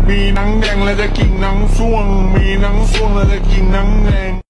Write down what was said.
มีหนังแดงและจะกินหนังส่วงมีหนังส่วงและจะกินหนังแดง